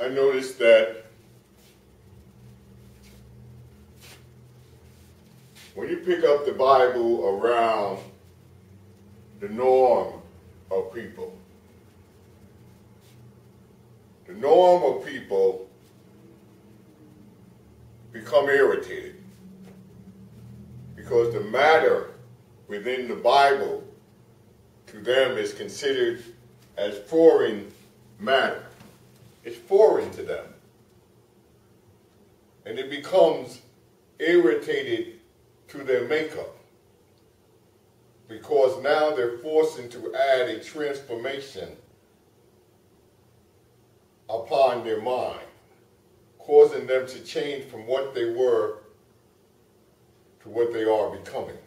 I noticed that when you pick up the Bible around the norm of people, the norm of people become irritated because the matter within the Bible to them is considered as foreign matter. It's foreign to them. And it becomes irritated to their makeup because now they're forcing to add a transformation upon their mind, causing them to change from what they were to what they are becoming.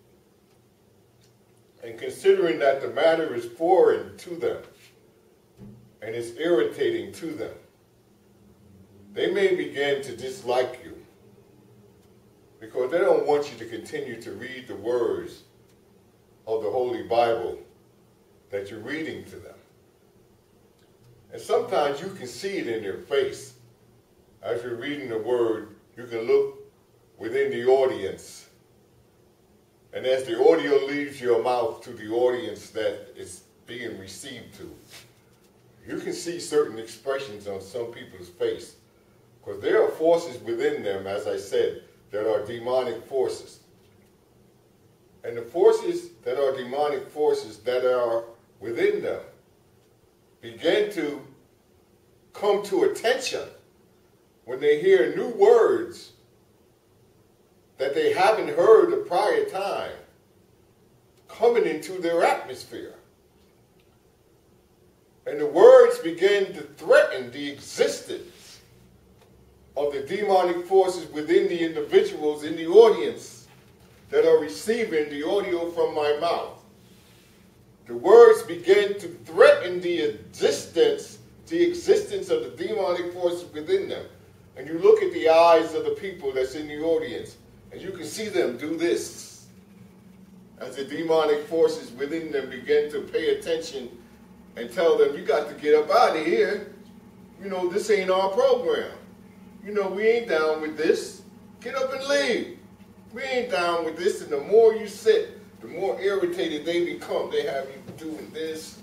And considering that the matter is foreign to them and it's irritating to them, they may begin to dislike you because they don't want you to continue to read the words of the Holy Bible that you're reading to them. And sometimes you can see it in their face. As you're reading the word, you can look within the audience. And as the audio leaves your mouth to the audience that it's being received to, you can see certain expressions on some people's face. Because there are forces within them, as I said, that are demonic forces. And the forces that are demonic forces that are within them begin to come to attention when they hear new words that they haven't heard the prior time coming into their atmosphere. And the words begin to threaten the existence of the demonic forces within the individuals in the audience that are receiving the audio from my mouth. The words begin to threaten the existence of the demonic forces within them. And you look at the eyes of the people that's in the audience, and you can see them do this as the demonic forces within them begin to pay attention and tell them, you got to get up out of here. You know, this ain't our program. You know, we ain't down with this. Get up and leave. We ain't down with this. And the more you sit, the more irritated they become. They have you doing this.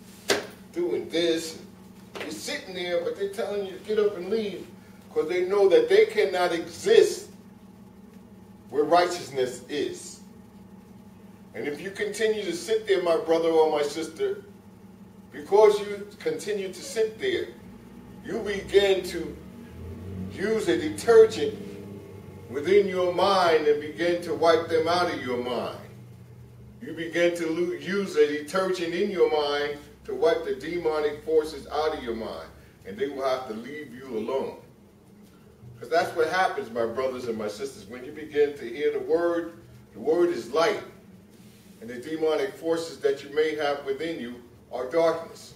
You're sitting there, but they're telling you to get up and leave because they know that they cannot exist where righteousness is. And if you continue to sit there, my brother or my sister, because you continue to sit there, you begin to use a detergent within your mind and begin to wipe them out of your mind. You begin to use a detergent in your mind to wipe the demonic forces out of your mind. And they will have to leave you alone. Because that's what happens, my brothers and my sisters. When you begin to hear the word is light. And the demonic forces that you may have within you are darkness.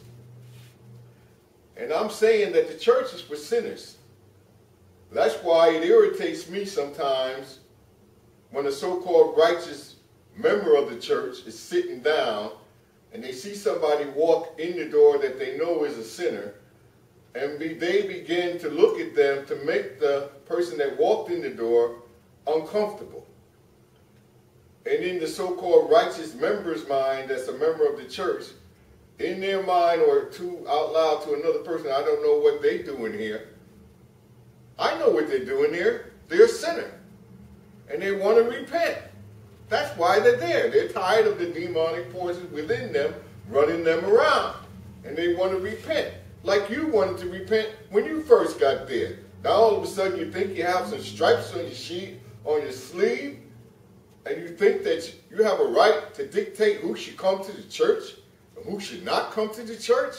And I'm saying that the church is for sinners. That's why it irritates me sometimes when a so-called righteous member of the church is sitting down and they see somebody walk in the door that they know is a sinner, and they begin to look at them to make the person that walked in the door uncomfortable. And in the so-called righteous member's mind, that's a member of the church, in their mind or out loud to another person, I don't know what they're doing here. I know what they're doing there. They're a sinner. And they want to repent. That's why they're there. They're tired of the demonic forces within them running them around. And they want to repent. Like you wanted to repent when you first got there. Now all of a sudden you think you have some stripes on your sleeve, and you think that you have a right to dictate who should come to the church and who should not come to the church?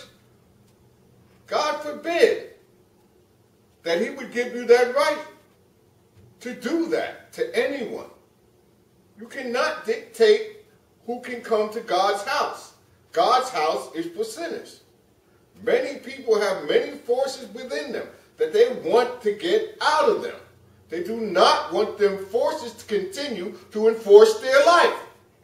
God forbid that he would give you that right to do that to anyone. You cannot dictate who can come to God's house. God's house is for sinners. Many people have many forces within them that they want to get out of them. They do not want them forces to continue to enforce their life.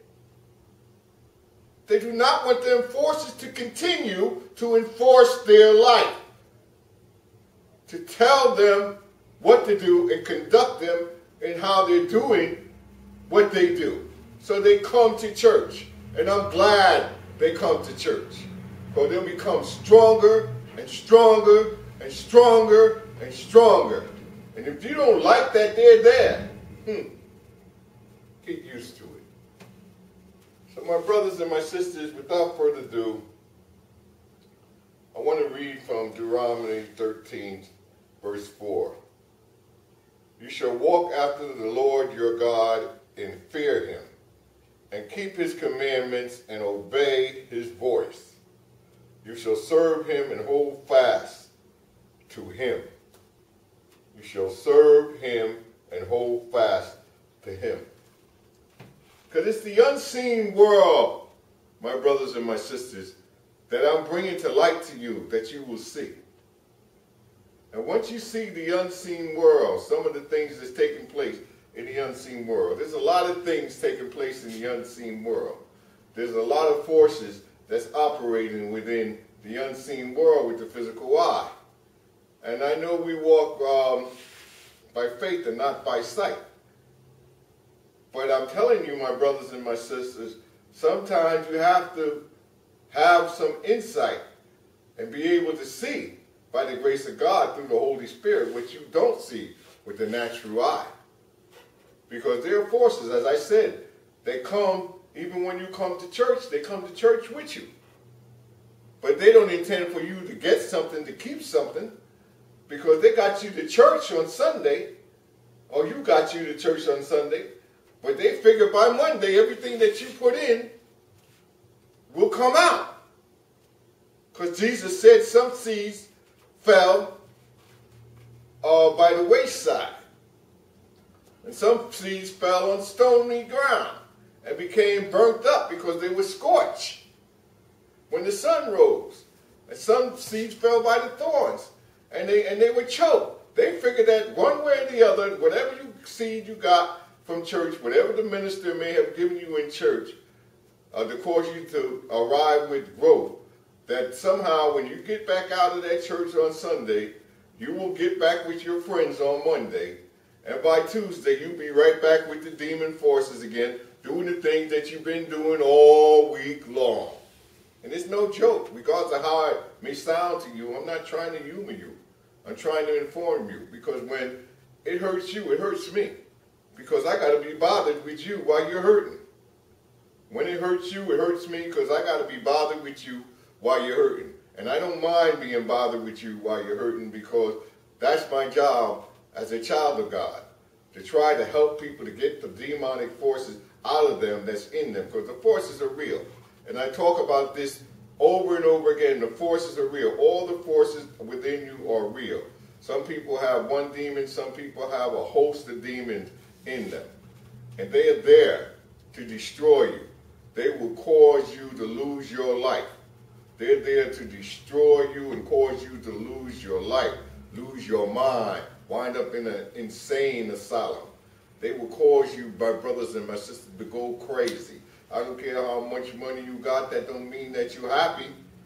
They do not want them forces to continue to enforce their life. to tell them what to do and conduct them in how they're doing what they do. So they come to church. And I'm glad they come to church. Because they'll become stronger and stronger and stronger and stronger. And if you don't like that they're there, get used to it. So my brothers and my sisters, without further ado, I want to read from Deuteronomy 13, verse 4. You shall walk after the Lord your God and fear him, and keep his commandments and obey his voice. You shall serve him and hold fast to him. You shall serve him and hold fast to him. Because it's the unseen world, my brothers and my sisters, that I'm bringing to light to you, that you will see. And once you see the unseen world, some of the things that's taking place in the unseen world, there's a lot of things taking place in the unseen world. There's a lot of forces that's operating within the unseen world with the physical eye. And I know we walk by faith and not by sight. But I'm telling you, my brothers and my sisters, sometimes you have to have some insight and be able to see by the grace of God through the Holy Spirit what you don't see with the natural eye. Because there are forces, as I said, they come, even when you come to church, they come to church with you. But they don't intend for you to get something, to keep something, because they got you to church on Sunday, or you got you to church on Sunday, but they figure by Monday everything that you put in will come out. Because Jesus said some seeds fell by the wayside. And some seeds fell on stony ground and became burnt up because they were scorched when the sun rose. And some seeds fell by the thorns and they were choked. They figured that one way or the other, whatever seed you got from church, whatever the minister may have given you in church, to cause you to arrive with growth, that somehow when you get back out of that church on Sunday, you will get back with your friends on Monday, and by Tuesday you'll be right back with the demon forces again, doing the things that you've been doing all week long. And it's no joke, regardless of how it may sound to you. I'm not trying to humor you. I'm trying to inform you, because when it hurts you, it hurts me. Because I got to be bothered with you while you're hurting. When it hurts you, it hurts me, because I got to be bothered with you while you're hurting. And I don't mind being bothered with you while you're hurting, because that's my job as a child of God, to try to help people to get the demonic forces out of them that's in them, because the forces are real. And I talk about this over and over again. The forces are real. All the forces within you are real. Some people have one demon. Some people have a host of demons in them. And they are there to destroy you. They will cause you to lose your life. They're there to destroy you and cause you to lose your life, lose your mind, wind up in an insane asylum. They will cause you, my brothers and my sisters, to go crazy. I don't care how much money you got, that don't mean that you're happy.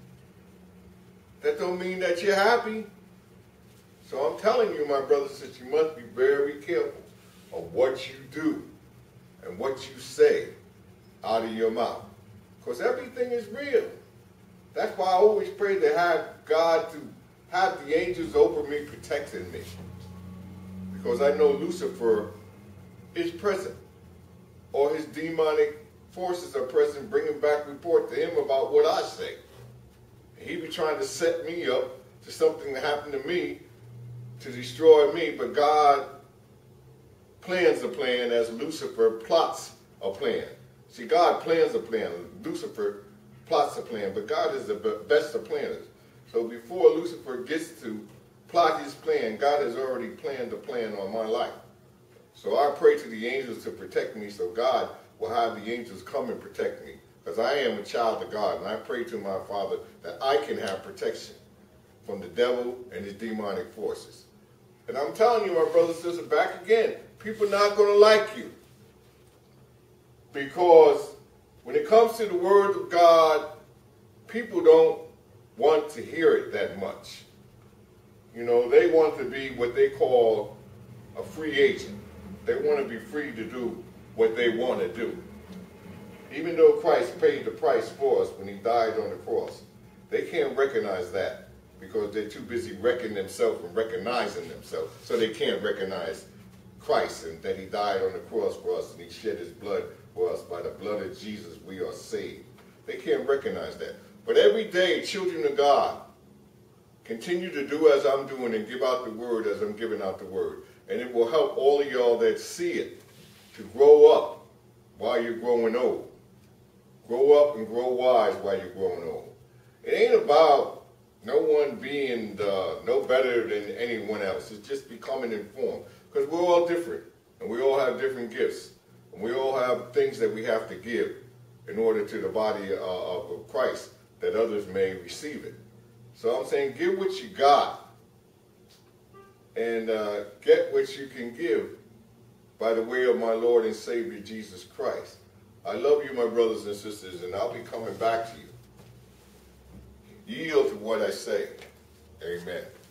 That don't mean that you're happy. So I'm telling you, my brothers, that you must be very careful of what you do and what you say out of your mouth. Because everything is real. That's why I always pray to have God to have the angels over me protecting me. Because I know Lucifer is present, or his demonic forces are present, bringing back report to him about what I say. He be trying to set me up to something that happened to me to destroy me, but God plans a plan as Lucifer plots a plan. See, God plans a plan. Lucifer plots a plan, but God is the best of planners. So before Lucifer gets to plot his plan, God has already planned a plan on my life. So I pray to the angels to protect me, so God will have the angels come and protect me. Because I am a child of God, and I pray to my Father that I can have protection from the devil and his demonic forces. And I'm telling you, my brothers and sisters, back again, people are not going to like you. Because when it comes to the Word of God, people don't want to hear it that much. You know, they want to be what they call a free agent. They want to be free to do what they want to do. Even though Christ paid the price for us when he died on the cross, they can't recognize that because they're too busy wrecking themselves and recognizing themselves. So they can't recognize Christ and that he died on the cross for us and he shed his blood for us. By the blood of Jesus, we are saved. They can't recognize that. But every day, children of God, continue to do as I'm doing and give out the word as I'm giving out the word. And it will help all of y'all that see it to grow up while you're growing old. Grow up and grow wise while you're growing old. It ain't about no one being no better than anyone else. It's just becoming informed. Because we're all different. And we all have different gifts. And we all have things that we have to give in order to the body of Christ that others may receive it. So I'm saying give what you got and get what you can give by the way of my Lord and Savior Jesus Christ. I love you, my brothers and sisters, and I'll be coming back to you. Yield to what I say. Amen.